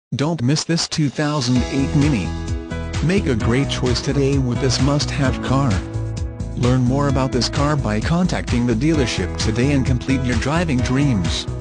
Don't miss this 2008 Mini. Make a great choice today with this must-have car. Learn more about this car by contacting the dealership today and complete your driving dreams.